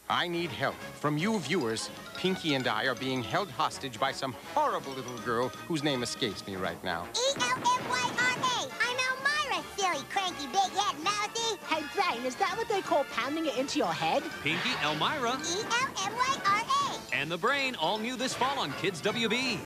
I need help from you viewers. Pinky and I are being held hostage by some horrible little girl whose name escapes me right now. Elmyra. I'm Elmyra, silly, cranky, big-head mousy. Hey, Brain, is that what they call pounding it into your head? Pinky, Elmyra. Elmyra. And the Brain, all new this fall on Kids WB.